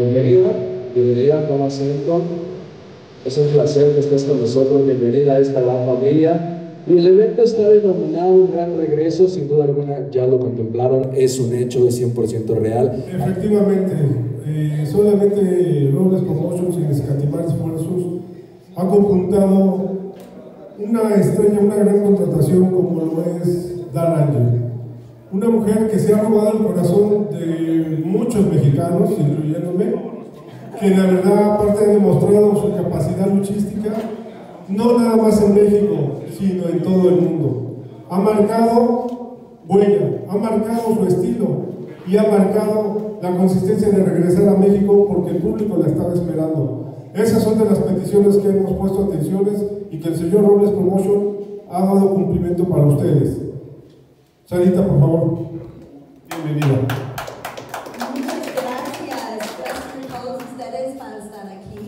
Bienvenida, bienvenida, toma asiento. Es un placer que estés con nosotros, bienvenida a esta gran familia. Y el evento está denominado Un Gran Regreso, sin duda alguna ya lo contemplaron, es un hecho, es 100% real. Efectivamente, solamente Robles Promotions, sin escatimar esfuerzos, ha conjuntado una estrella, una gran contratación como lo es Dar Angel. Una mujer que se ha robado el corazón de muchos mexicanos, incluyéndome, que la verdad, aparte de demostrado su capacidad luchística, no nada más en México, sino en todo el mundo. Ha marcado huella, ha marcado su estilo y ha marcado la consistencia de regresar a México porque el público la estaba esperando. Esas son de las peticiones que hemos puesto atenciones y que el señor Robles Promotion ha dado cumplimiento para ustedes. Sarita, por favor, bienvenida. Muchas gracias a todos ustedes para estar aquí.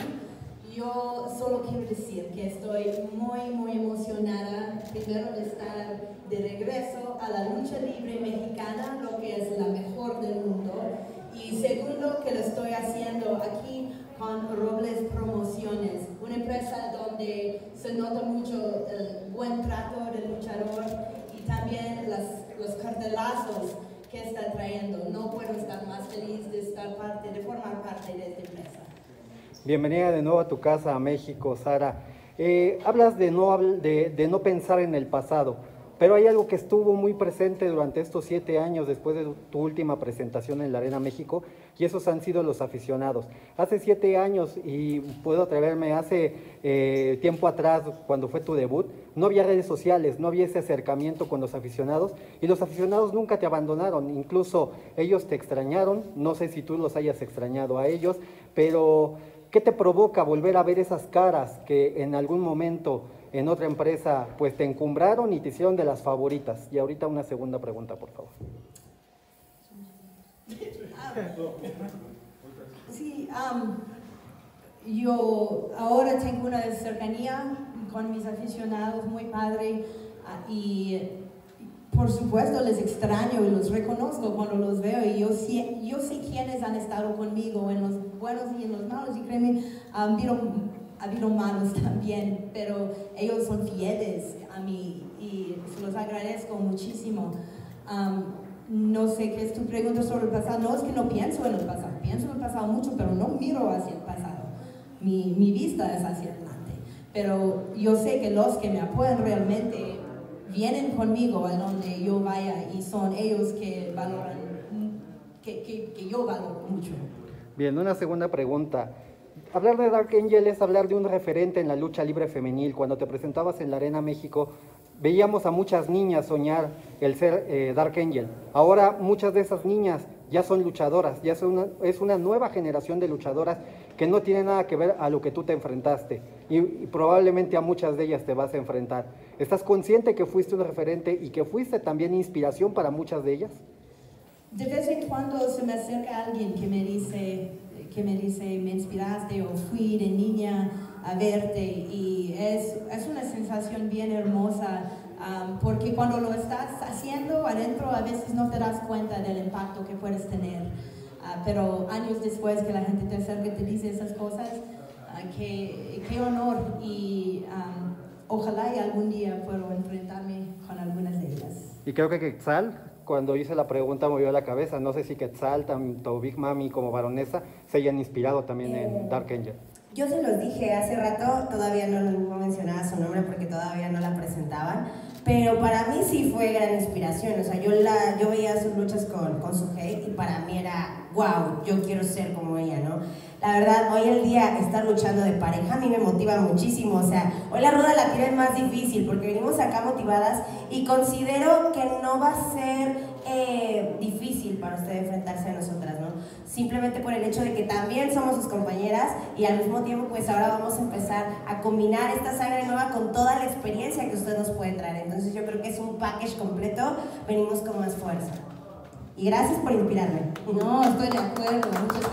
Yo solo quiero decir que estoy muy emocionada, primero de estar de regreso a la lucha libre mexicana, lo que es la mejor del mundo, y segundo que lo estoy haciendo aquí con Robles Promociones, una empresa donde se nota mucho el buen trato del luchador y también los cartelazos que está trayendo. No puedo estar más feliz de formar parte de esta empresa. Bienvenida de nuevo a tu casa, a México, Sara. Hablas de no pensar en el pasado, pero hay algo que estuvo muy presente durante estos 7 años después de tu última presentación en la Arena México, y esos han sido los aficionados. Hace 7 años, y puedo atreverme, hace tiempo atrás, cuando fue tu debut, no había redes sociales, no había ese acercamiento con los aficionados, y los aficionados nunca te abandonaron, incluso ellos te extrañaron, no sé si tú los hayas extrañado a ellos, pero ¿qué te provoca volver a ver esas caras que en algún momento en otra empresa pues te encumbraron y te hicieron de las favoritas? Y ahorita una segunda pregunta, por favor. Sí, yo ahora tengo una cercanía con mis aficionados muy padre, y por supuesto les extraño y los reconozco cuando los veo, y yo sé quiénes han estado conmigo en los buenos y en los malos, y créeme, ha habido malos también, pero ellos son fieles a mí y se los agradezco muchísimo. No sé qué es tu pregunta sobre el pasado. No es que no pienso en el pasado, pienso en el pasado mucho, pero no miro hacia el pasado. Mi vista es hacia adelante. Pero yo sé que los que me apoyan realmente vienen conmigo a donde yo vaya, y son ellos que valoran, que yo valoro mucho. Bien, una segunda pregunta. Hablar de Dark Angel es hablar de un referente en la lucha libre femenil. Cuando te presentabas en la Arena México, veíamos a muchas niñas soñar el ser Dark Angel. Ahora muchas de esas niñas ya son luchadoras, es una nueva generación de luchadoras que no tiene nada que ver a lo que tú te enfrentaste, y probablemente a muchas de ellas te vas a enfrentar. ¿Estás consciente que fuiste un referente y que fuiste también inspiración para muchas de ellas? De vez en cuando se me acerca alguien que me dice, me inspiraste o fui de niña a verte, y es una sensación bien hermosa, porque cuando lo estás haciendo adentro a veces no te das cuenta del impacto que puedes tener, pero años después que la gente te acerca y te dice esas cosas, qué honor, y ojalá y algún día puedo enfrentarme con algunas de ellas. Y creo que Quetzal, cuando hice la pregunta, movió la cabeza. No sé si Quetzal, tanto Big Mami como Baronesa, se hayan inspirado también en Dark Angel. Yo se los dije hace rato, todavía no mencionaba su nombre porque todavía no la presentaban, pero para mí sí fue gran inspiración. O sea, yo veía sus luchas con su hate, y para mí era, wow, yo quiero ser como ella, ¿no? La verdad, hoy el día estar luchando de pareja a mí me motiva muchísimo. O sea, hoy la ruda la tira es más difícil porque venimos acá motivadas, y considero que no va a ser difícil para usted enfrentarse a nosotras, ¿no? Simplemente por el hecho de que también somos sus compañeras, y al mismo tiempo pues ahora vamos a empezar a combinar esta sangre nueva con toda la experiencia que usted nos puede traer. Entonces yo creo que es un package completo, venimos con más fuerza. Y gracias por inspirarme. No, estoy de acuerdo, muchas